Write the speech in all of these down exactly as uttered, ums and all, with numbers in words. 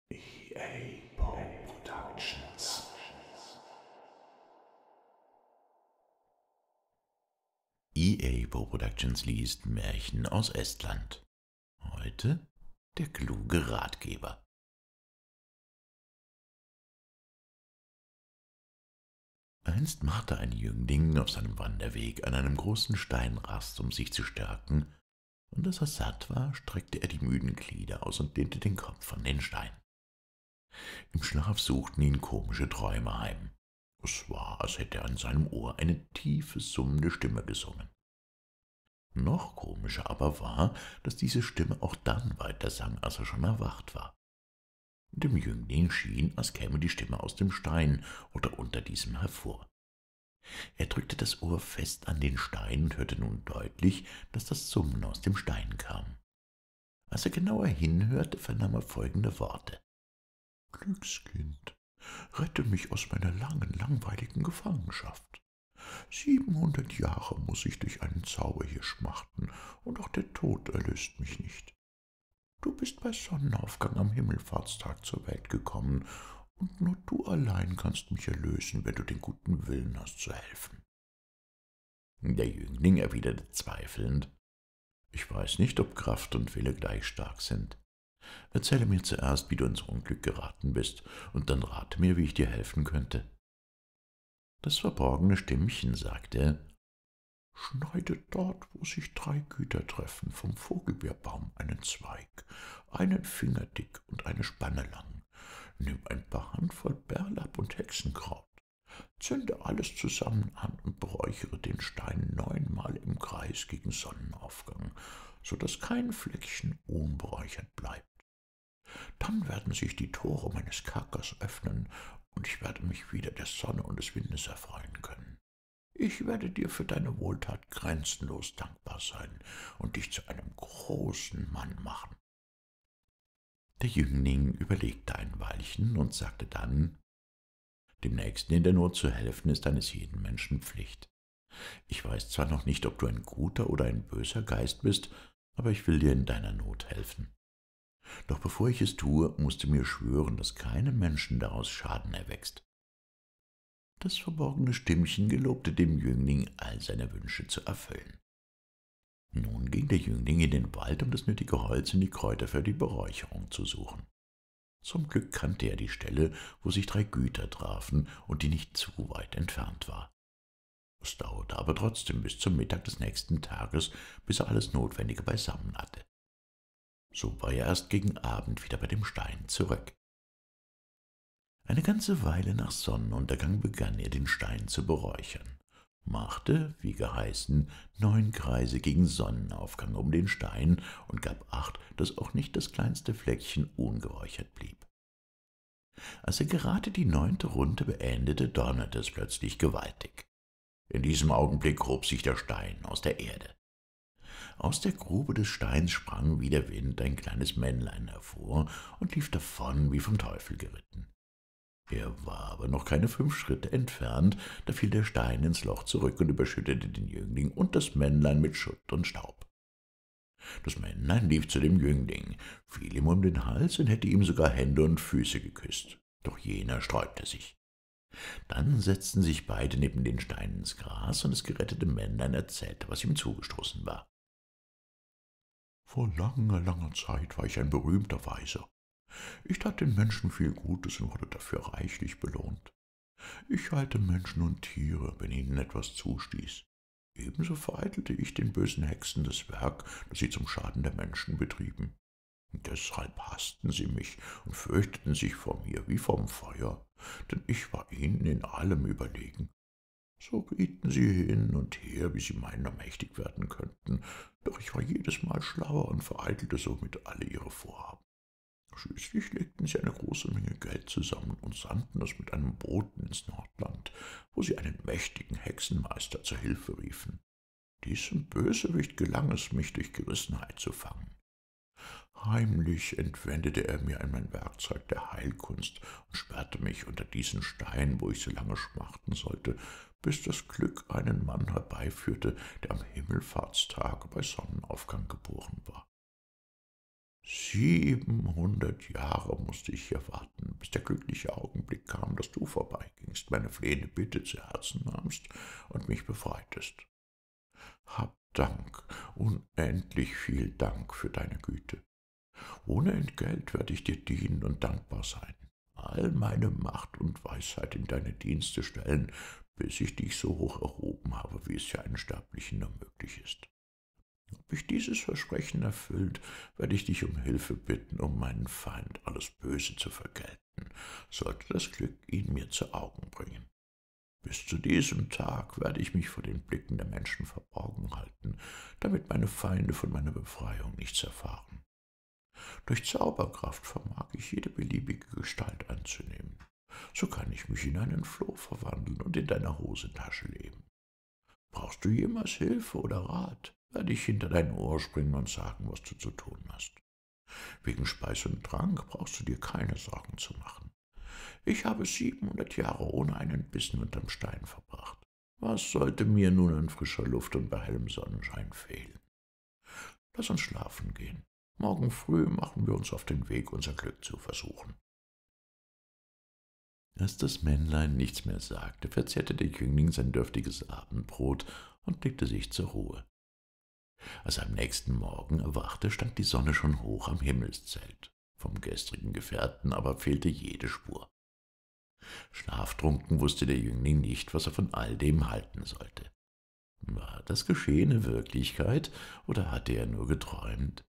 E A Poe Productions. E A Poe Productions liest Märchen aus Estland. Heute der kluge Ratgeber. Einst machte ein Jüngling auf seinem Wanderweg an einem großen Stein Rast, um sich zu stärken, und als er satt war, streckte er die müden Glieder aus und lehnte den Kopf an den Stein. Im Schlaf suchten ihn komische Träume heim. Es war, als hätte er an seinem Ohr eine tiefe, summende Stimme gesungen. Noch komischer aber war, dass diese Stimme auch dann weiter sang, als er schon erwacht war. Dem Jüngling schien, als käme die Stimme aus dem Stein oder unter diesem hervor. Er drückte das Ohr fest an den Stein und hörte nun deutlich, dass das Summen aus dem Stein kam. Als er genauer hinhörte, vernahm er folgende Worte: »Glückskind, rette mich aus meiner langen, langweiligen Gefangenschaft. Siebenhundert Jahre muß ich durch einen Zauber hier schmachten, und auch der Tod erlöst mich nicht. Du bist bei Sonnenaufgang am Himmelfahrtstag zur Welt gekommen, und nur du allein kannst mich erlösen, wenn du den guten Willen hast zu helfen.« Der Jüngling erwiderte zweifelnd: »Ich weiß nicht, ob Kraft und Wille gleich stark sind. Erzähle mir zuerst, wie du ins Unglück geraten bist, und dann rate mir, wie ich dir helfen könnte.« Das verborgene Stimmchen sagte: »Schneide dort, wo sich drei Güter treffen, vom Vogelbeerbaum einen Zweig, einen Finger dick und eine Spanne lang. Nimm ein paar Handvoll Bärlapp und Hexenkraut. Zünde alles zusammen an und beräuchere den Stein neunmal im Kreis gegen Sonnenaufgang, so daß kein Fleckchen unberäuchert bleibt. Dann werden sich die Tore meines Kerkers öffnen, und ich werde mich wieder der Sonne und des Windes erfreuen können. Ich werde dir für deine Wohltat grenzenlos dankbar sein und dich zu einem großen Mann machen.« Der Jüngling überlegte ein Weilchen und sagte dann: »Dem Nächsten in der Not zu helfen, ist eines jeden Menschen Pflicht. Ich weiß zwar noch nicht, ob du ein guter oder ein böser Geist bist, aber ich will dir in deiner Not helfen. Doch bevor ich es tue, musst du mir schwören, dass keinem Menschen daraus Schaden erwächst.« Das verborgene Stimmchen gelobte dem Jüngling, all seine Wünsche zu erfüllen. Nun ging der Jüngling in den Wald, um das nötige Holz und die Kräuter für die Beräucherung zu suchen. Zum Glück kannte er die Stelle, wo sich drei Güter trafen und die nicht zu weit entfernt war. Es dauerte aber trotzdem bis zum Mittag des nächsten Tages, bis er alles Notwendige beisammen hatte. So war er erst gegen Abend wieder bei dem Stein zurück. Eine ganze Weile nach Sonnenuntergang begann er, den Stein zu beräuchern, machte, wie geheißen, neun Kreise gegen Sonnenaufgang um den Stein und gab acht, dass auch nicht das kleinste Fleckchen ungeräuchert blieb. Als er gerade die neunte Runde beendete, donnerte es plötzlich gewaltig. In diesem Augenblick hob sich der Stein aus der Erde. Aus der Grube des Steins sprang wie der Wind ein kleines Männlein hervor und lief davon wie vom Teufel geritten. Er war aber noch keine fünf Schritte entfernt, da fiel der Stein ins Loch zurück und überschüttete den Jüngling und das Männlein mit Schutt und Staub. Das Männlein lief zu dem Jüngling, fiel ihm um den Hals und hätte ihm sogar Hände und Füße geküsst, doch jener sträubte sich. Dann setzten sich beide neben den Stein ins Gras, und das gerettete Männlein erzählte, was ihm zugestoßen war. »Vor langer, langer Zeit war ich ein berühmter Weiser. Ich tat den Menschen viel Gutes und wurde dafür reichlich belohnt. Ich heilte Menschen und Tiere, wenn ihnen etwas zustieß. Ebenso vereitelte ich den bösen Hexen das Werk, das sie zum Schaden der Menschen betrieben. Deshalb hassten sie mich und fürchteten sich vor mir wie vom Feuer, denn ich war ihnen in allem überlegen. So rieten sie hin und her, wie sie meiner mächtig werden könnten, doch ich war jedes Mal schlauer und vereitelte somit alle ihre Vorhaben. Schließlich legten sie eine große Menge Geld zusammen und sandten es mit einem Boten ins Nordland, wo sie einen mächtigen Hexenmeister zur Hilfe riefen. Diesem Bösewicht gelang es, mich durch Gerissenheit zu fangen. Heimlich entwendete er mir mein Werkzeug der Heilkunst und sperrte mich unter diesen Stein, wo ich so lange schmachten sollte, bis das Glück einen Mann herbeiführte, der am Himmelfahrtstage bei Sonnenaufgang geboren war. Siebenhundert Jahre musste ich hier warten, bis der glückliche Augenblick kam, dass du vorbeigingst, meine flehende Bitte zu Herzen nahmst und mich befreitest. Hab Dank, unendlich viel Dank für deine Güte. Ohne Entgelt werde ich dir dienen und dankbar sein, all meine Macht und Weisheit in deine Dienste stellen, bis ich dich so hoch erhoben habe, wie es für einen Sterblichen nur möglich ist. Ob ich dieses Versprechen erfüllt, werde ich dich um Hilfe bitten, um meinen Feind alles Böse zu vergelten, sollte das Glück ihn mir zu Augen bringen. Bis zu diesem Tag werde ich mich vor den Blicken der Menschen verborgen halten, damit meine Feinde von meiner Befreiung nichts erfahren. Durch Zauberkraft vermag ich jede beliebige Gestalt anzunehmen. So kann ich mich in einen Floh verwandeln und in deiner Hosentasche leben. Brauchst du jemals Hilfe oder Rat, werde ich hinter dein Ohr springen und sagen, was du zu tun hast. Wegen Speis und Trank brauchst du dir keine Sorgen zu machen. Ich habe siebenhundert Jahre ohne einen Bissen unterm Stein verbracht. Was sollte mir nun an frischer Luft und bei hellem Sonnenschein fehlen? Lass uns schlafen gehen. Morgen früh machen wir uns auf den Weg, unser Glück zu versuchen. Als das Männlein nichts mehr sagte, verzehrte der Jüngling sein dürftiges Abendbrot und legte sich zur Ruhe. Als er am nächsten Morgen erwachte, stand die Sonne schon hoch am Himmelszelt. Vom gestrigen Gefährten aber fehlte jede Spur. Schlaftrunken wusste der Jüngling nicht, was er von all dem halten sollte. War das Geschehene Wirklichkeit, oder hatte er nur geträumt?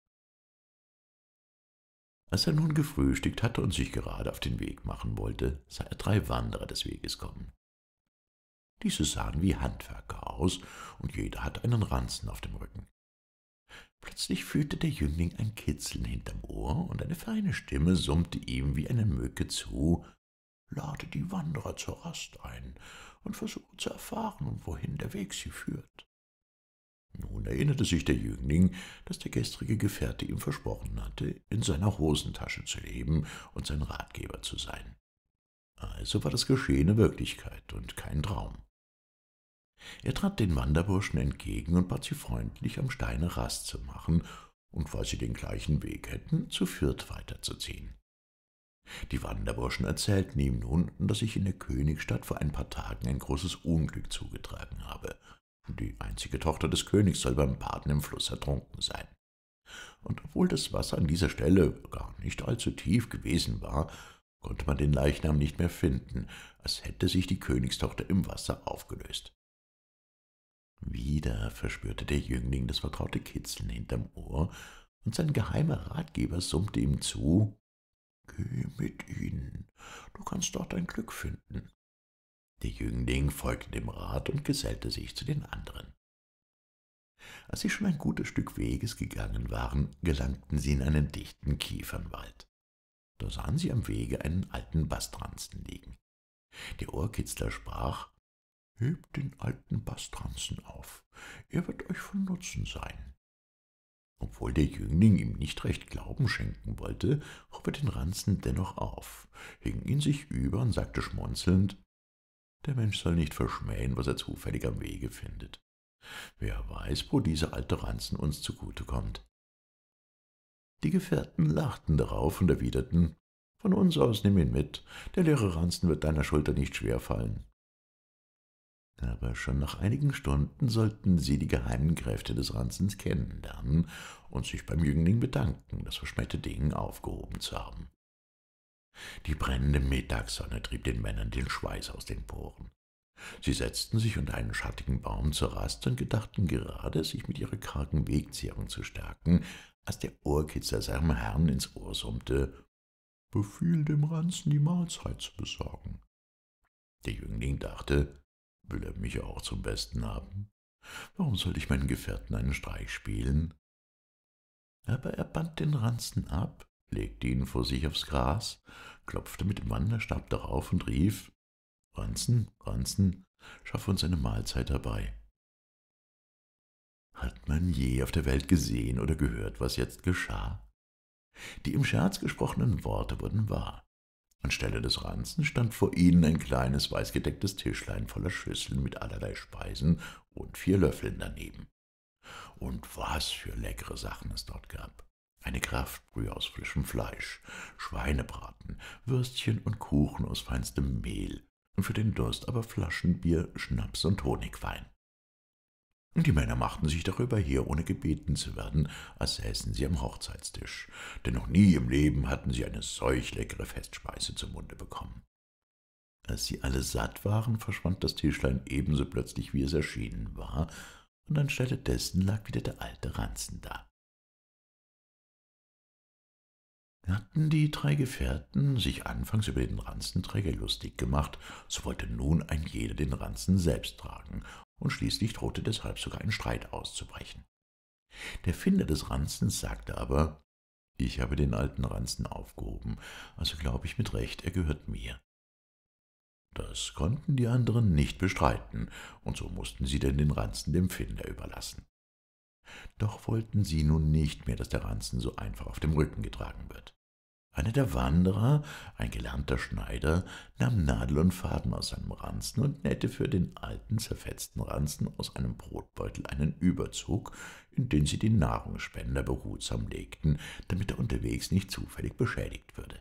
Als er nun gefrühstückt hatte und sich gerade auf den Weg machen wollte, sah er drei Wanderer des Weges kommen. Diese sahen wie Handwerker aus, und jeder hatte einen Ranzen auf dem Rücken. Plötzlich fühlte der Jüngling ein Kitzeln hinterm Ohr, und eine feine Stimme summte ihm wie eine Mücke zu: »Lade die Wanderer zur Rast ein und versuche zu erfahren, wohin der Weg sie führt.« Nun erinnerte sich der Jüngling, dass der gestrige Gefährte ihm versprochen hatte, in seiner Hosentasche zu leben und sein Ratgeber zu sein. Also war das Geschehene Wirklichkeit und kein Traum. Er trat den Wanderburschen entgegen und bat sie freundlich, am Steine Rast zu machen und, falls sie den gleichen Weg hätten, zu viert weiterzuziehen. Die Wanderburschen erzählten ihm nun, dass sich in der Königsstadt vor ein paar Tagen ein großes Unglück zugetragen habe. Die einzige Tochter des Königs soll beim Baden im Fluss ertrunken sein. Und obwohl das Wasser an dieser Stelle gar nicht allzu tief gewesen war, konnte man den Leichnam nicht mehr finden, als hätte sich die Königstochter im Wasser aufgelöst. Wieder verspürte der Jüngling das vertraute Kitzeln hinterm Ohr, und sein geheimer Ratgeber summte ihm zu: »Geh mit ihnen, du kannst dort dein Glück finden.« Der Jüngling folgte dem Rat und gesellte sich zu den anderen. Als sie schon ein gutes Stück Weges gegangen waren, gelangten sie in einen dichten Kiefernwald. Da sahen sie am Wege einen alten Bastranzen liegen. Der Ohrkitzler sprach: »Hebt den alten Bastranzen auf, er wird euch von Nutzen sein.« Obwohl der Jüngling ihm nicht recht Glauben schenken wollte, hob er den Ranzen dennoch auf, hing ihn sich über und sagte schmunzelnd: »Der Mensch soll nicht verschmähen, was er zufällig am Wege findet. Wer weiß, wo dieser alte Ranzen uns zugute kommt.« Die Gefährten lachten darauf und erwiderten: »Von uns aus nimm ihn mit, der leere Ranzen wird deiner Schulter nicht schwer fallen.« Aber schon nach einigen Stunden sollten sie die geheimen Kräfte des Ranzens kennenlernen und sich beim Jüngling bedanken, das verschmähte Ding aufgehoben zu haben. Die brennende Mittagssonne trieb den Männern den Schweiß aus den Poren. Sie setzten sich unter einen schattigen Baum zur Rast und gedachten gerade, sich mit ihrer kargen Wegzehrung zu stärken, als der Ohrkitzler seinem Herrn ins Ohr summte: »Befiehl dem Ranzen, die Mahlzeit zu besorgen.« Der Jüngling dachte: »Will er mich auch zum Besten haben? Warum sollte ich meinen Gefährten einen Streich spielen?« Aber er band den Ranzen ab, legte ihn vor sich aufs Gras, klopfte mit dem Wanderstab darauf und rief: »Ranzen, Ranzen, schaff uns eine Mahlzeit herbei.« Hat man je auf der Welt gesehen oder gehört, was jetzt geschah? Die im Scherz gesprochenen Worte wurden wahr. Anstelle des Ranzens stand vor ihnen ein kleines, weißgedecktes Tischlein voller Schüsseln mit allerlei Speisen und vier Löffeln daneben. Und was für leckere Sachen es dort gab! eine Kraftbrühe aus frischem Fleisch, Schweinebraten, Würstchen und Kuchen aus feinstem Mehl und für den Durst aber Flaschenbier, Schnaps und Honigwein. Die Männer machten sich darüber her, ohne gebeten zu werden, als säßen sie am Hochzeitstisch, denn noch nie im Leben hatten sie eine solch leckere Festspeise zum Munde bekommen. Als sie alle satt waren, verschwand das Tischlein ebenso plötzlich, wie es erschienen war, und anstelle dessen lag wieder der alte Ranzen da. Hatten die drei Gefährten sich anfangs über den Ranzenträger lustig gemacht, so wollte nun ein jeder den Ranzen selbst tragen, und schließlich drohte deshalb sogar ein Streit auszubrechen. Der Finder des Ranzens sagte aber, »Ich habe den alten Ranzen aufgehoben, also glaube ich mit Recht, er gehört mir.« Das konnten die anderen nicht bestreiten, und so mussten sie denn den Ranzen dem Finder überlassen. Doch wollten sie nun nicht mehr, dass der Ranzen so einfach auf dem Rücken getragen wird. Einer der Wanderer, ein gelernter Schneider, nahm Nadel und Faden aus seinem Ranzen und nähte für den alten, zerfetzten Ranzen aus einem Brotbeutel einen Überzug, in den sie den Nahrungsspender behutsam legten, damit er unterwegs nicht zufällig beschädigt würde.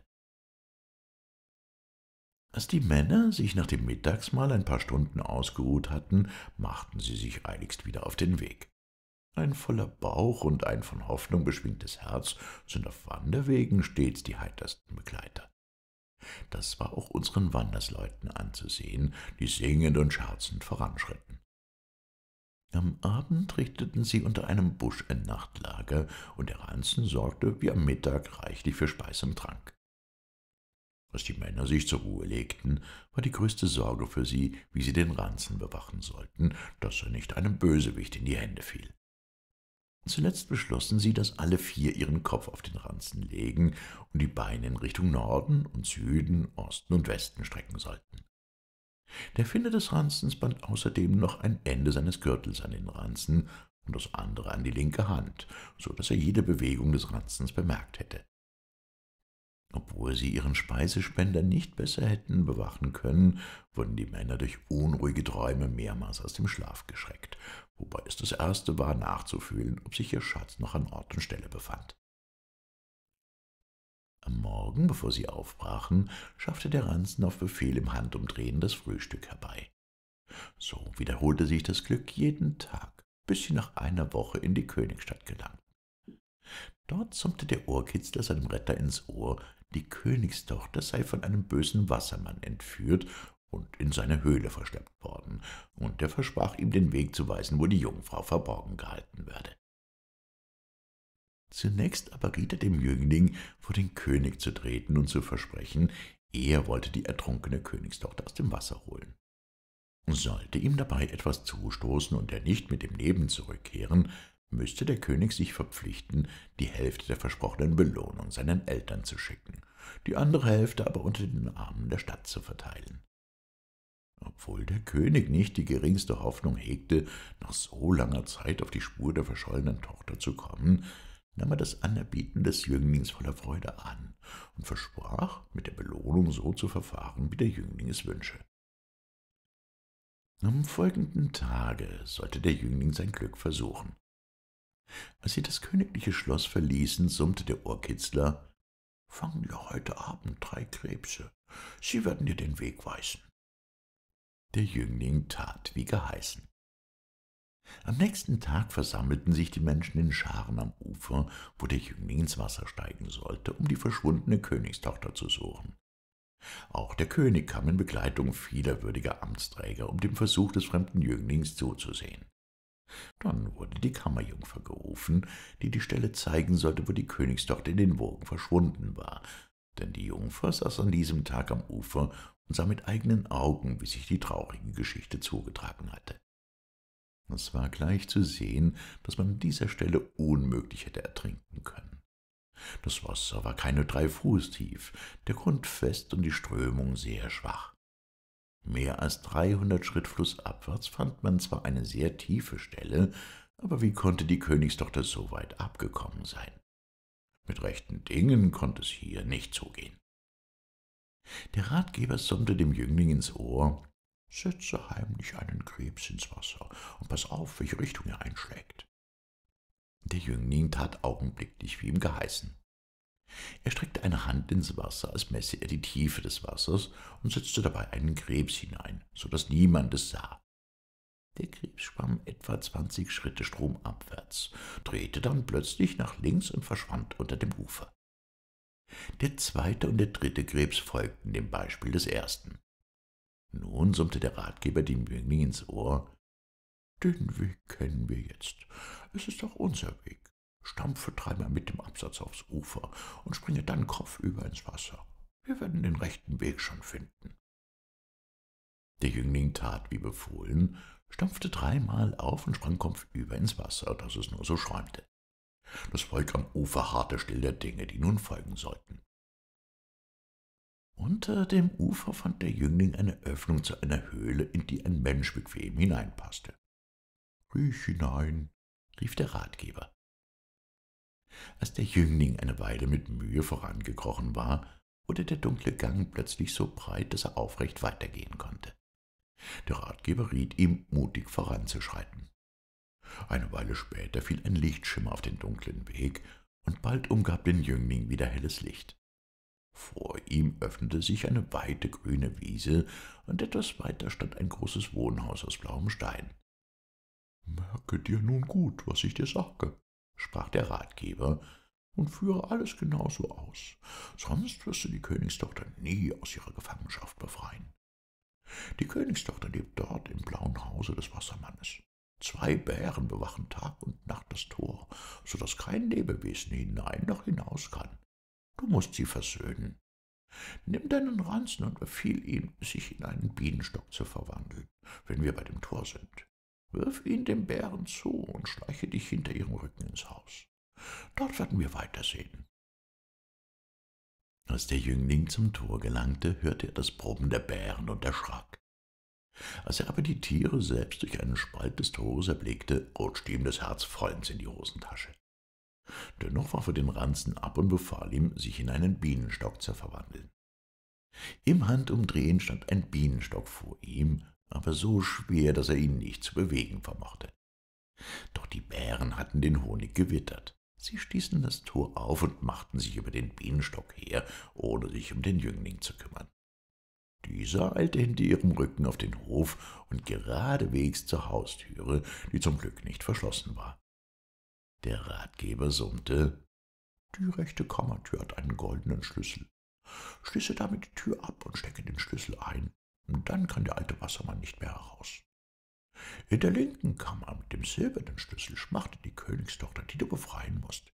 Als die Männer sich nach dem Mittagsmahl ein paar Stunden ausgeruht hatten, machten sie sich eiligst wieder auf den Weg. Ein voller Bauch und ein von Hoffnung beschwingtes Herz sind auf Wanderwegen stets die heitersten Begleiter. Das war auch unseren Wandersleuten anzusehen, die singend und scherzend voranschritten. Am Abend richteten sie unter einem Busch ein Nachtlager, und der Ranzen sorgte wie am Mittag reichlich für Speis und Trank. Als die Männer sich zur Ruhe legten, war die größte Sorge für sie, wie sie den Ranzen bewachen sollten, dass er nicht einem Bösewicht in die Hände fiel. Zuletzt beschlossen sie, dass alle vier ihren Kopf auf den Ranzen legen und die Beine in Richtung Norden und Süden, Osten und Westen strecken sollten. Der Finder des Ranzens band außerdem noch ein Ende seines Gürtels an den Ranzen und das andere an die linke Hand, so dass er jede Bewegung des Ranzens bemerkt hätte. Obwohl sie ihren Speisespender nicht besser hätten bewachen können, wurden die Männer durch unruhige Träume mehrmals aus dem Schlaf geschreckt, wobei es das erste war, nachzufühlen, ob sich ihr Schatz noch an Ort und Stelle befand. Am Morgen, bevor sie aufbrachen, schaffte der Ranzen auf Befehl im Handumdrehen das Frühstück herbei. So wiederholte sich das Glück jeden Tag, bis sie nach einer Woche in die Königsstadt gelangten. Dort summte der Ohrkitzler seinem Retter ins Ohr, die Königstochter sei von einem bösen Wassermann entführt und in seine Höhle verschleppt worden, und er versprach ihm, den Weg zu weisen, wo die Jungfrau verborgen gehalten werde. Zunächst aber riet er dem Jüngling, vor den König zu treten und zu versprechen, er wollte die ertrunkene Königstochter aus dem Wasser holen. Sollte ihm dabei etwas zustoßen und er nicht mit dem Leben zurückkehren, müsste der König sich verpflichten, die Hälfte der versprochenen Belohnung seinen Eltern zu schicken, die andere Hälfte aber unter den Armen der Stadt zu verteilen. Obwohl der König nicht die geringste Hoffnung hegte, nach so langer Zeit auf die Spur der verschollenen Tochter zu kommen, nahm er das Anerbieten des Jünglings voller Freude an und versprach, mit der Belohnung so zu verfahren, wie der Jüngling es wünsche. Am folgenden Tage sollte der Jüngling sein Glück versuchen. Als sie das königliche Schloss verließen, summte der Ohrkitzler, »Fangen wir heute Abend drei Krebse, sie werden dir den Weg weisen.« Der Jüngling tat, wie geheißen. Am nächsten Tag versammelten sich die Menschen in Scharen am Ufer, wo der Jüngling ins Wasser steigen sollte, um die verschwundene Königstochter zu suchen. Auch der König kam in Begleitung vieler würdiger Amtsträger, um dem Versuch des fremden Jünglings zuzusehen. Dann wurde die Kammerjungfer gerufen, die die Stelle zeigen sollte, wo die Königstochter in den Wogen verschwunden war, denn die Jungfer saß an diesem Tag am Ufer und sah mit eigenen Augen, wie sich die traurige Geschichte zugetragen hatte. Es war gleich zu sehen, dass man an dieser Stelle unmöglich hätte ertrinken können. Das Wasser war keine drei Fuß tief, der Grund fest und die Strömung sehr schwach. Mehr als dreihundert Schritt flussabwärts fand man zwar eine sehr tiefe Stelle, aber wie konnte die Königstochter so weit abgekommen sein? Mit rechten Dingen konnte es hier nicht zugehen. Der Ratgeber summte dem Jüngling ins Ohr, »Setze heimlich einen Krebs ins Wasser und pass auf, welche Richtung er einschlägt.« Der Jüngling tat augenblicklich, wie ihm geheißen. Er streckte eine Hand ins Wasser, als messe er die Tiefe des Wassers, und setzte dabei einen Krebs hinein, so daß niemand es sah. Der Krebs schwamm etwa zwanzig Schritte stromabwärts, drehte dann plötzlich nach links und verschwand unter dem Ufer. Der zweite und der dritte Krebs folgten dem Beispiel des ersten. Nun summte der Ratgeber dem Jüngling ins Ohr: »Den Weg kennen wir jetzt. Es ist auch unser Weg. Stampfe dreimal mit dem Absatz aufs Ufer und springe dann kopfüber ins Wasser. Wir werden den rechten Weg schon finden.« Der Jüngling tat wie befohlen, stampfte dreimal auf und sprang kopfüber ins Wasser, dass es nur so schäumte. Das Volk am Ufer harrte still der Dinge, die nun folgen sollten. Unter dem Ufer fand der Jüngling eine Öffnung zu einer Höhle, in die ein Mensch bequem hineinpasste. »Riech hinein«, rief der Ratgeber. Als der Jüngling eine Weile mit Mühe vorangekrochen war, wurde der dunkle Gang plötzlich so breit, dass er aufrecht weitergehen konnte. Der Ratgeber riet ihm, mutig voranzuschreiten. Eine Weile später fiel ein Lichtschimmer auf den dunklen Weg, und bald umgab den Jüngling wieder helles Licht. Vor ihm öffnete sich eine weite grüne Wiese, und etwas weiter stand ein großes Wohnhaus aus blauem Stein. »Merke dir nun gut, was ich dir sage«, sprach der Ratgeber, »und führe alles genauso aus, sonst wirst du die Königstochter nie aus ihrer Gefangenschaft befreien. Die Königstochter lebt dort im blauen Hause des Wassermannes. Zwei Bären bewachen Tag und Nacht das Tor, so daß kein Lebewesen hinein noch hinaus kann. Du musst sie versöhnen. Nimm deinen Ranzen und befiehl ihm, sich in einen Bienenstock zu verwandeln, wenn wir bei dem Tor sind. Wirf ihn dem Bären zu und schleiche dich hinter ihrem Rücken ins Haus. Dort werden wir weitersehen.« Als der Jüngling zum Tor gelangte, hörte er das Brummen der Bären und erschrak. Als er aber die Tiere selbst durch einen Spalt des Tores erblickte, rutschte ihm das Herz vollends in die Hosentasche. Dennoch warf er den Ranzen ab und befahl ihm, sich in einen Bienenstock zu verwandeln. Im Handumdrehen stand ein Bienenstock vor ihm, aber so schwer, dass er ihn nicht zu bewegen vermochte. Doch die Bären hatten den Honig gewittert. Sie stießen das Tor auf und machten sich über den Bienenstock her, ohne sich um den Jüngling zu kümmern. Dieser eilte hinter ihrem Rücken auf den Hof und geradewegs zur Haustüre, die zum Glück nicht verschlossen war. Der Ratgeber summte: »Die rechte Kammertür hat einen goldenen Schlüssel. Schließe damit die Tür ab und stecke den Schlüssel ein, dann kann der alte Wassermann nicht mehr heraus. In der linken Kammer mit dem silbernen Schlüssel schmachtet die Königstochter, die du befreien musst.«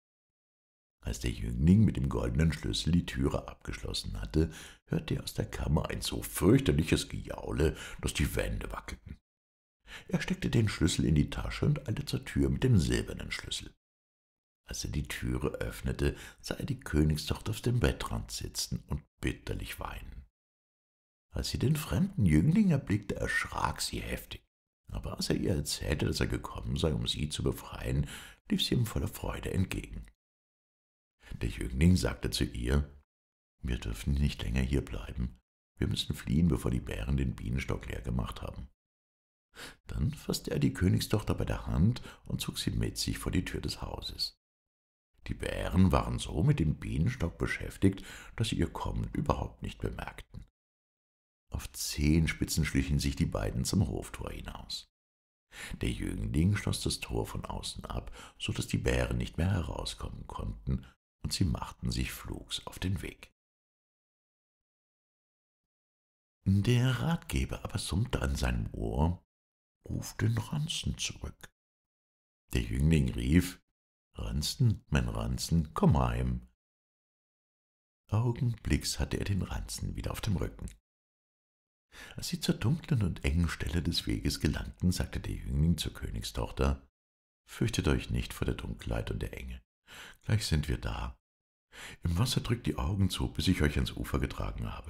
Als der Jüngling mit dem goldenen Schlüssel die Türe abgeschlossen hatte, hörte er aus der Kammer ein so fürchterliches Gejaule, dass die Wände wackelten. Er steckte den Schlüssel in die Tasche und eilte zur Tür mit dem silbernen Schlüssel. Als er die Türe öffnete, sah er die Königstochter auf dem Bettrand sitzen und bitterlich weinen. Als sie den fremden Jüngling erblickte, erschrak sie heftig. Aber als er ihr erzählte, dass er gekommen sei, um sie zu befreien, lief sie ihm voller Freude entgegen. Der Jüngling sagte zu ihr: »Wir dürfen nicht länger hier bleiben. Wir müssen fliehen, bevor die Bären den Bienenstock leer gemacht haben.« Dann fasste er die Königstochter bei der Hand und zog sie mit sich vor die Tür des Hauses. Die Bären waren so mit dem Bienenstock beschäftigt, dass sie ihr Kommen überhaupt nicht bemerkten. Auf Zehenspitzen schlichen sich die beiden zum Hoftor hinaus. Der Jüngling schloss das Tor von außen ab, so daß die Bären nicht mehr herauskommen konnten, und sie machten sich flugs auf den Weg. Der Ratgeber aber summte an seinem Ohr: »Ruf den Ranzen zurück.« Der Jüngling rief: »Ranzen, mein Ranzen, komm heim.« Augenblicks hatte er den Ranzen wieder auf dem Rücken. Als sie zur dunklen und engen Stelle des Weges gelangten, sagte der Jüngling zur Königstochter: »Fürchtet euch nicht vor der Dunkelheit und der Enge. Gleich sind wir da. Im Wasser drückt die Augen zu, bis ich euch ans Ufer getragen habe.«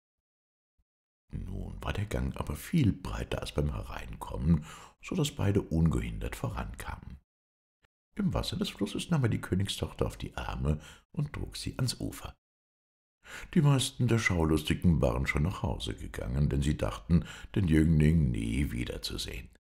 Nun war der Gang aber viel breiter als beim Hereinkommen, so daß beide ungehindert vorankamen. Im Wasser des Flusses nahm er die Königstochter auf die Arme und trug sie ans Ufer. Die meisten der Schaulustigen waren schon nach Hause gegangen, denn sie dachten, den Jüngling nie wiederzusehen.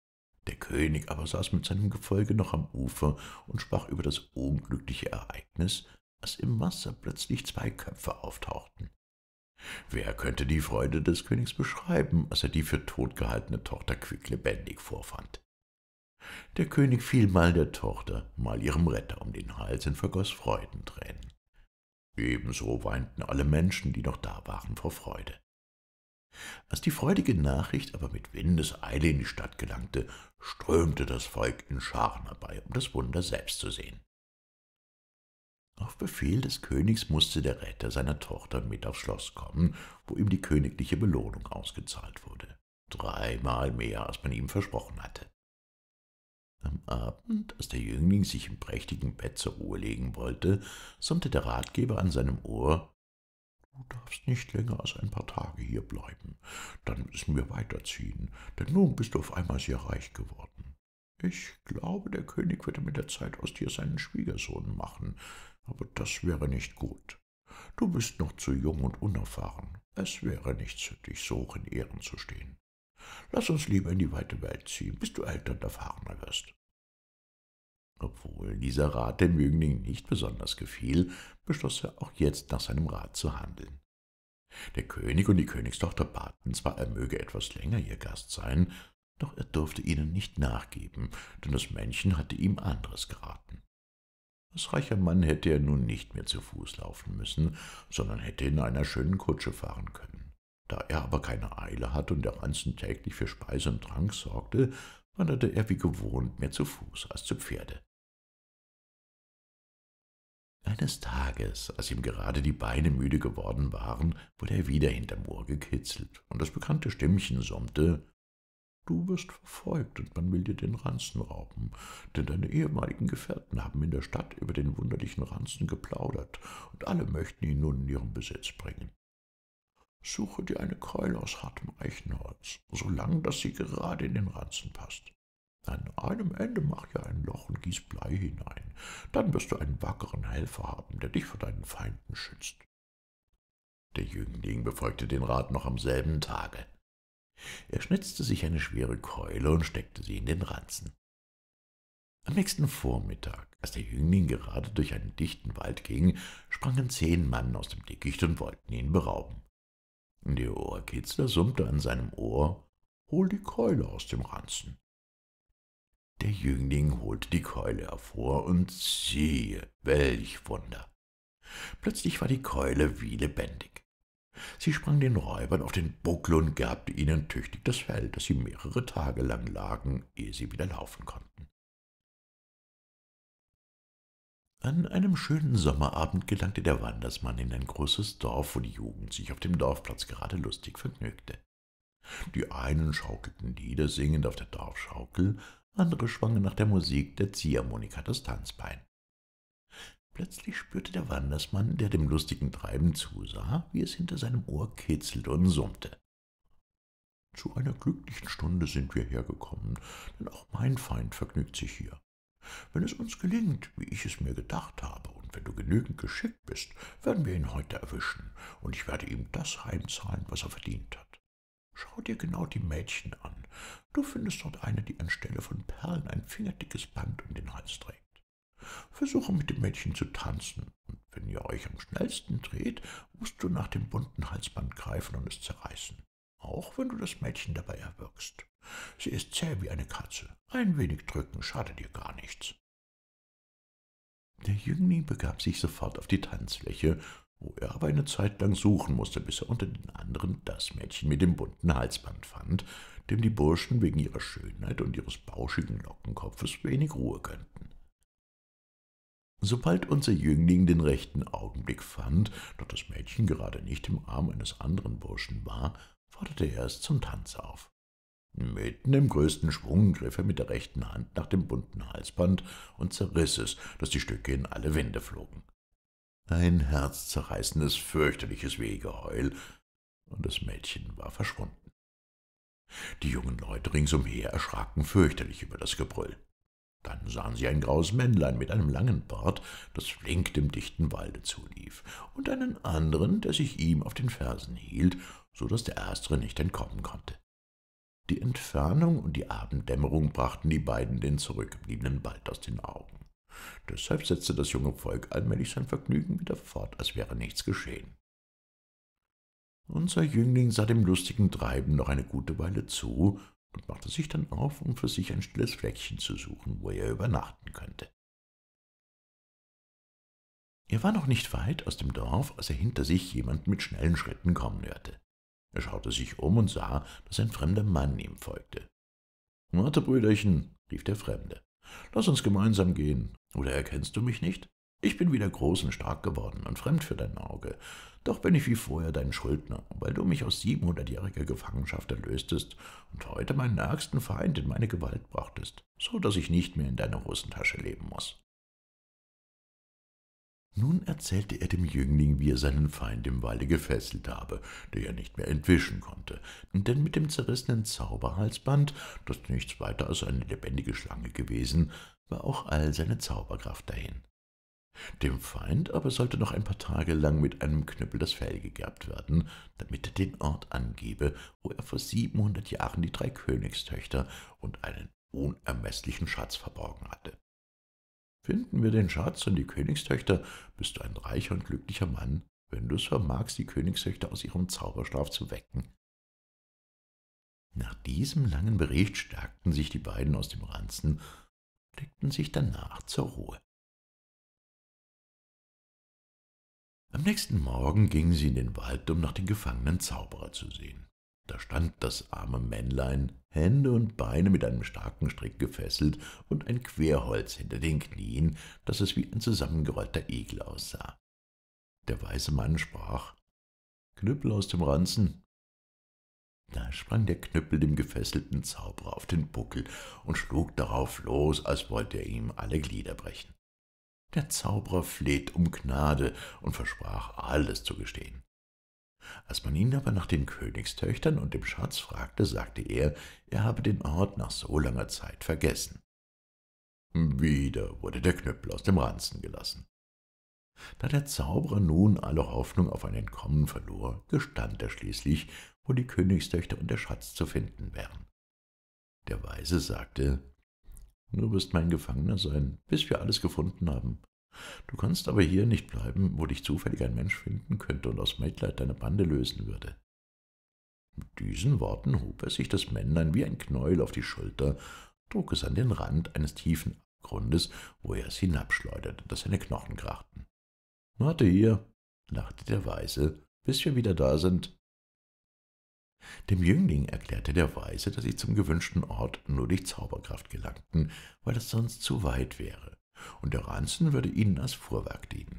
Der König aber saß mit seinem Gefolge noch am Ufer und sprach über das unglückliche Ereignis, als im Wasser plötzlich zwei Köpfe auftauchten. Wer könnte die Freude des Königs beschreiben, als er die für tot gehaltene Tochter quicklebendig vorfand? Der König fiel mal der Tochter, mal ihrem Retter um den Hals und vergoß Freudentränen. Ebenso weinten alle Menschen, die noch da waren, vor Freude. Als die freudige Nachricht aber mit Windeseile in die Stadt gelangte, strömte das Volk in Scharen herbei, um das Wunder selbst zu sehen. Auf Befehl des Königs musste der Retter seiner Tochter mit aufs Schloss kommen, wo ihm die königliche Belohnung ausgezahlt wurde. Dreimal mehr, als man ihm versprochen hatte. Am Abend, als der Jüngling sich im prächtigen Bett zur Ruhe legen wollte, summte der Ratgeber an seinem Ohr: »Du darfst nicht länger als ein paar Tage hier bleiben, dann müssen wir weiterziehen, denn nun bist du auf einmal sehr reich geworden. Ich glaube, der König würde mit der Zeit aus dir seinen Schwiegersohn machen, aber das wäre nicht gut. Du bist noch zu jung und unerfahren, es wäre nichts für dich, so hoch in Ehren zu stehen. Lass uns lieber in die weite Welt ziehen, bis du älter und erfahrener wirst.« Obwohl dieser Rat dem Jüngling nicht besonders gefiel, beschloss er auch jetzt nach seinem Rat zu handeln. Der König und die Königstochter baten zwar, er möge etwas länger ihr Gast sein, doch er durfte ihnen nicht nachgeben, denn das Männchen hatte ihm anderes geraten. Als reicher Mann hätte er nun nicht mehr zu Fuß laufen müssen, sondern hätte in einer schönen Kutsche fahren können. Da er aber keine Eile hatte und der Ranzen täglich für Speise und Trank sorgte, wanderte er wie gewohnt mehr zu Fuß als zu Pferde. Eines Tages, als ihm gerade die Beine müde geworden waren, wurde er wieder hinterm Ohr gekitzelt, und das bekannte Stimmchen summte: »Du wirst verfolgt, und man will dir den Ranzen rauben, denn deine ehemaligen Gefährten haben in der Stadt über den wunderlichen Ranzen geplaudert, und alle möchten ihn nun in ihren Besitz bringen. Suche dir eine Keule aus hartem Eichenholz, so lang, dass sie gerade in den Ranzen passt. An einem Ende mach ja ein Loch und gieß Blei hinein. Dann wirst du einen wackeren Helfer haben, der dich vor deinen Feinden schützt.« Der Jüngling befolgte den Rat noch am selben Tage. Er schnitzte sich eine schwere Keule und steckte sie in den Ranzen. Am nächsten Vormittag, als der Jüngling gerade durch einen dichten Wald ging, sprangen zehn Mann aus dem Dickicht und wollten ihn berauben. Der Ohrkitzler summte an seinem Ohr: »Hol die Keule aus dem Ranzen.« Der Jüngling holte die Keule hervor, und siehe, welch Wunder! Plötzlich war die Keule wie lebendig. Sie sprang den Räubern auf den Buckel und gerbte ihnen tüchtig das Fell, dass sie mehrere Tage lang lagen, ehe sie wieder laufen konnten. An einem schönen Sommerabend gelangte der Wandersmann in ein großes Dorf, wo die Jugend sich auf dem Dorfplatz gerade lustig vergnügte. Die einen schaukelten Lieder singend auf der Dorfschaukel, andere schwangen nach der Musik der Ziehharmonika das Tanzbein. Plötzlich spürte der Wandersmann, der dem lustigen Treiben zusah, wie es hinter seinem Ohr kitzelte und summte. »Zu einer glücklichen Stunde sind wir hergekommen, denn auch mein Feind vergnügt sich hier. Wenn es uns gelingt, wie ich es mir gedacht habe, und wenn du genügend geschickt bist, werden wir ihn heute erwischen, und ich werde ihm das heimzahlen, was er verdient hat. Schau dir genau die Mädchen an. Du findest dort eine, die anstelle von Perlen ein fingerdickes Band um den Hals trägt. Versuche mit dem Mädchen zu tanzen, und wenn ihr euch am schnellsten dreht, musst du nach dem bunten Halsband greifen und es zerreißen, auch wenn du das Mädchen dabei erwürgst. Sie ist zäh wie eine Katze. Ein wenig drücken schadet ihr gar nichts.« Der Jüngling begab sich sofort auf die Tanzfläche, wo er aber eine Zeit lang suchen musste, bis er unter den anderen das Mädchen mit dem bunten Halsband fand, dem die Burschen wegen ihrer Schönheit und ihres bauschigen Lockenkopfes wenig Ruhe gönnten. Sobald unser Jüngling den rechten Augenblick fand, doch das Mädchen gerade nicht im Arm eines anderen Burschen war, forderte er es zum Tanz auf. Mitten im größten Schwung griff er mit der rechten Hand nach dem bunten Halsband und zerriss es, dass die Stücke in alle Wände flogen. Ein herzzerreißendes, fürchterliches Wehgeheul, und das Mädchen war verschwunden. Die jungen Leute ringsumher erschraken fürchterlich über das Gebrüll. Dann sahen sie ein graues Männlein mit einem langen Bart, das flink dem dichten Walde zulief, und einen anderen, der sich ihm auf den Fersen hielt, so daß der Erstere nicht entkommen konnte. Die Entfernung und die Abenddämmerung brachten die beiden den Zurückgebliebenen bald aus den Augen. Deshalb setzte das junge Volk allmählich sein Vergnügen wieder fort, als wäre nichts geschehen. Unser Jüngling sah dem lustigen Treiben noch eine gute Weile zu und machte sich dann auf, um für sich ein stilles Fleckchen zu suchen, wo er übernachten könnte. Er war noch nicht weit aus dem Dorf, als er hinter sich jemand mit schnellen Schritten kommen hörte. Er schaute sich um und sah, dass ein fremder Mann ihm folgte. »Warte, Brüderchen«, rief der Fremde, »lass uns gemeinsam gehen. Oder erkennst du mich nicht? Ich bin wieder groß und stark geworden und fremd für dein Auge. Doch bin ich wie vorher dein Schuldner, weil du mich aus siebenhundertjähriger Gefangenschaft erlöstest und heute meinen ärgsten Feind in meine Gewalt brachtest, so dass ich nicht mehr in deiner Hosentasche leben muss.« Nun erzählte er dem Jüngling, wie er seinen Feind im Walde gefesselt habe, der er nicht mehr entwischen konnte, denn mit dem zerrissenen Zauberhalsband, das nichts weiter als eine lebendige Schlange gewesen, war auch all seine Zauberkraft dahin. Dem Feind aber sollte noch ein paar Tage lang mit einem Knüppel das Fell gegerbt werden, damit er den Ort angebe, wo er vor siebenhundert Jahren die drei Königstöchter und einen unermeßlichen Schatz verborgen hatte. Finden wir den Schatz und die Königstöchter, bist du ein reicher und glücklicher Mann, wenn du es vermagst, die Königstöchter aus ihrem Zauberschlaf zu wecken.« Nach diesem langen Bericht stärkten sich die beiden aus dem Ranzen und legten sich danach zur Ruhe. Am nächsten Morgen gingen sie in den Wald, um nach dem gefangenen Zauberer zu sehen. Da stand das arme Männlein, Hände und Beine mit einem starken Strick gefesselt und ein Querholz hinter den Knien, dass es wie ein zusammengerollter Igel aussah. Der weise Mann sprach: »Knüppel aus dem Ranzen!« Da sprang der Knüppel dem gefesselten Zauberer auf den Buckel und schlug darauf los, als wollte er ihm alle Glieder brechen. Der Zauberer fleht um Gnade und versprach, alles zu gestehen. Als man ihn aber nach den Königstöchtern und dem Schatz fragte, sagte er, er habe den Ort nach so langer Zeit vergessen. Wieder wurde der Knüppel aus dem Ranzen gelassen. Da der Zauberer nun alle Hoffnung auf ein Entkommen verlor, gestand er schließlich, wo die Königstöchter und der Schatz zu finden wären. Der Weise sagte: »Du wirst mein Gefangener sein, bis wir alles gefunden haben. Du kannst aber hier nicht bleiben, wo dich zufällig ein Mensch finden könnte und aus Mitleid deine Bande lösen würde.« Mit diesen Worten hob er sich das Männlein wie ein Knäuel auf die Schulter, trug es an den Rand eines tiefen Abgrundes, wo er es hinabschleuderte, dass seine Knochen krachten. »Warte hier«, lachte der Weise, »bis wir wieder da sind.« Dem Jüngling erklärte der Weise, dass sie zum gewünschten Ort nur durch Zauberkraft gelangten, weil es sonst zu weit wäre, und der Ranzen würde ihnen als Fuhrwerk dienen.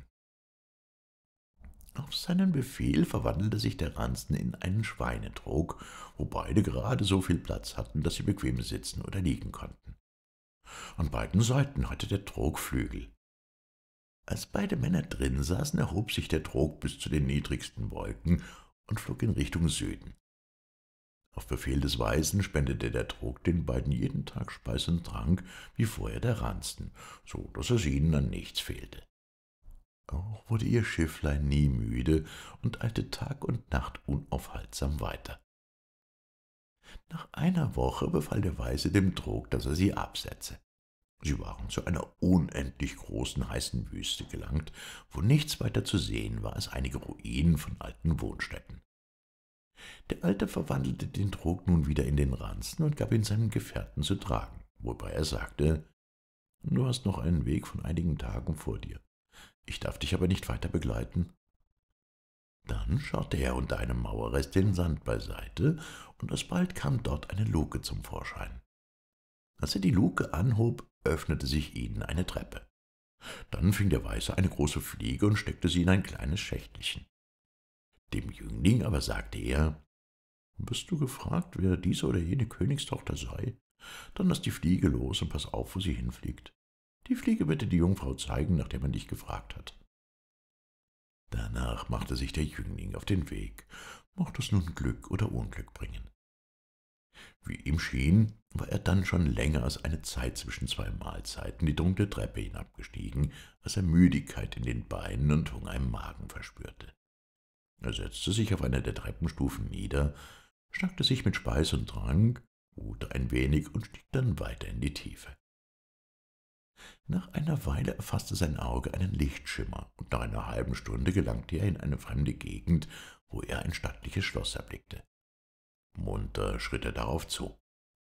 Auf seinen Befehl verwandelte sich der Ranzen in einen Schweinetrog, wo beide gerade so viel Platz hatten, dass sie bequem sitzen oder liegen konnten. An beiden Seiten hatte der Trog Flügel. Als beide Männer drin saßen, erhob sich der Trog bis zu den niedrigsten Wolken und flog in Richtung Süden. Auf Befehl des Weisen spendete der Trog den beiden jeden Tag Speis und Trank, wie vorher der Ranzen, so daß es ihnen an nichts fehlte. Auch wurde ihr Schifflein nie müde und eilte Tag und Nacht unaufhaltsam weiter. Nach einer Woche befahl der Weise dem Trog, dass er sie absetze. Sie waren zu einer unendlich großen, heißen Wüste gelangt, wo nichts weiter zu sehen war als einige Ruinen von alten Wohnstätten. Der Alte verwandelte den Trog nun wieder in den Ranzen und gab ihn seinem Gefährten zu tragen, wobei er sagte: »Du hast noch einen Weg von einigen Tagen vor dir. Ich darf dich aber nicht weiter begleiten.« Dann schaute er unter einem Mauerrest den Sand beiseite, und alsbald kam dort eine Luke zum Vorschein. Als er die Luke anhob, öffnete sich ihnen eine Treppe. Dann fing der Weise eine große Fliege und steckte sie in ein kleines Schächtelchen. Dem Jüngling aber sagte er: »Bist du gefragt, wer diese oder jene Königstochter sei? Dann lass die Fliege los und pass auf, wo sie hinfliegt. Die Fliege wird dir die Jungfrau zeigen, nachdem man dich gefragt hat.« Danach machte sich der Jüngling auf den Weg, mochte es nun Glück oder Unglück bringen. Wie ihm schien, war er dann schon länger als eine Zeit zwischen zwei Mahlzeiten die dunkle Treppe hinabgestiegen, als er Müdigkeit in den Beinen und Hunger im Magen verspürte. Er setzte sich auf eine der Treppenstufen nieder, schnackte sich mit Speis und Trank ruhte ein wenig und stieg dann weiter in die Tiefe. Nach einer Weile erfasste sein Auge einen Lichtschimmer, und nach einer halben Stunde gelangte er in eine fremde Gegend, wo er ein stattliches Schloss erblickte. Munter schritt er darauf zu.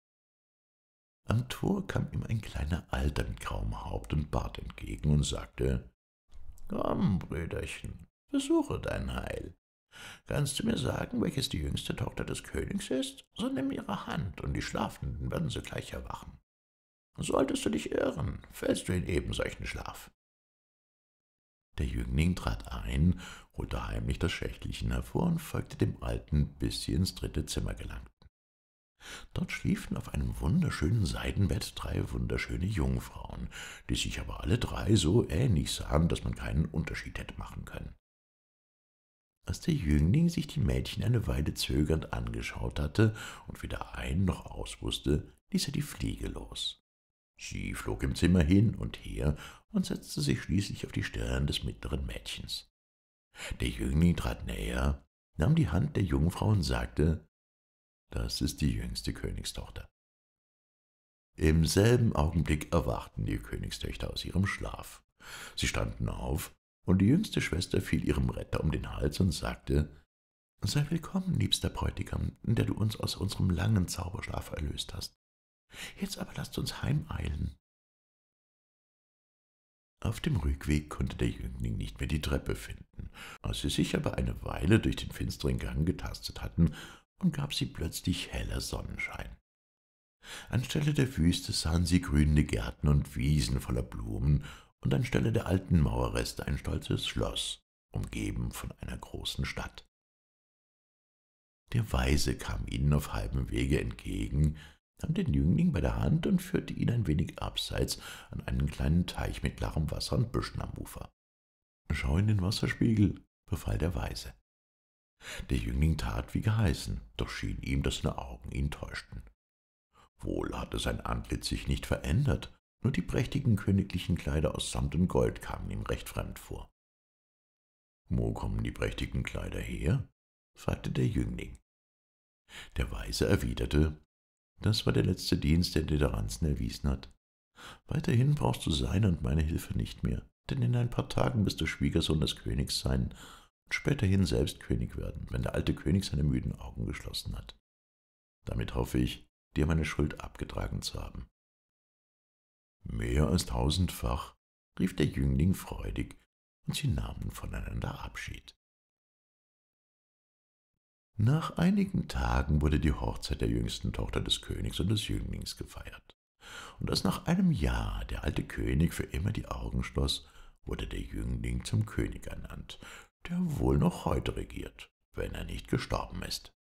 Am Tor kam ihm ein kleiner Alter mit grauem Haupt und Bart entgegen und sagte: »Komm, Brüderchen, versuche dein Heil. Kannst du mir sagen, welches die jüngste Tochter des Königs ist? So nimm ihre Hand, und die Schlafenden werden sogleich erwachen. Solltest du dich irren, fällst du in ebensolchen Schlaf.« Der Jüngling trat ein, holte heimlich das Schächtelchen hervor und folgte dem Alten, bis sie ins dritte Zimmer gelangten. Dort schliefen auf einem wunderschönen Seidenbett drei wunderschöne Jungfrauen, die sich aber alle drei so ähnlich sahen, dass man keinen Unterschied hätte machen können. Als der Jüngling sich die Mädchen eine Weile zögernd angeschaut hatte und weder ein noch aus wusste, ließ er die Fliege los. Sie flog im Zimmer hin und her und setzte sich schließlich auf die Stirn des mittleren Mädchens. Der Jüngling trat näher, nahm die Hand der Jungfrau und sagte: »Das ist die jüngste Königstochter.« Im selben Augenblick erwachten die Königstöchter aus ihrem Schlaf. Sie standen auf, und die jüngste Schwester fiel ihrem Retter um den Hals und sagte: »Sei willkommen, liebster Bräutigam, der du uns aus unserem langen Zauberschlaf erlöst hast. Jetzt aber lasst uns heimeilen.« Auf dem Rückweg konnte der Jüngling nicht mehr die Treppe finden. Als sie sich aber eine Weile durch den finsteren Gang getastet hatten, umgab sie plötzlich heller Sonnenschein. Anstelle der Wüste sahen sie grünende Gärten und Wiesen voller Blumen und anstelle der alten Mauerreste ein stolzes Schloss, umgeben von einer großen Stadt. Der Weise kam ihnen auf halbem Wege entgegen, nahm den Jüngling bei der Hand und führte ihn ein wenig abseits an einen kleinen Teich mit klarem Wasser und Büschen am Ufer. »Schau in den Wasserspiegel«, befahl der Weise. Der Jüngling tat wie geheißen, doch schien ihm, dass seine Augen ihn täuschten. Wohl hatte sein Antlitz sich nicht verändert, nur die prächtigen königlichen Kleider aus Samt und Gold kamen ihm recht fremd vor. »Wo kommen die prächtigen Kleider her?« fragte der Jüngling. Der Weise erwiderte: »Das war der letzte Dienst, den dir der Ranzen erwiesen hat. Weiterhin brauchst du seine und meine Hilfe nicht mehr, denn in ein paar Tagen wirst du Schwiegersohn des Königs sein und späterhin selbst König werden, wenn der alte König seine müden Augen geschlossen hat. Damit hoffe ich, dir meine Schuld abgetragen zu haben.« »Mehr als tausendfach«, rief der Jüngling freudig, und sie nahmen voneinander Abschied. Nach einigen Tagen wurde die Hochzeit der jüngsten Tochter des Königs und des Jünglings gefeiert. Und als nach einem Jahr der alte König für immer die Augen schloss, wurde der Jüngling zum König ernannt, der wohl noch heute regiert, wenn er nicht gestorben ist.